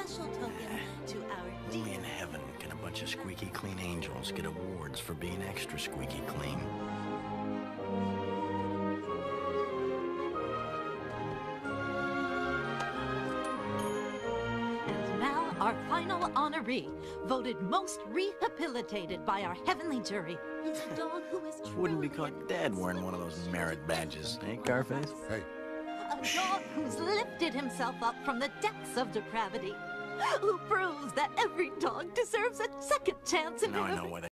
special token to our Only in heaven can a bunch of squeaky clean angels get awards for being extra squeaky clean. And now our final honoree, voted most rehabilitated by our heavenly jury, is a dog who is truly Wouldn't be caught dead wearing one of those merit badges, eh, Carface? Hey. a dog who's lifted himself up from the depths of depravity, who proves that every dog deserves a second chance in Now I him. know why they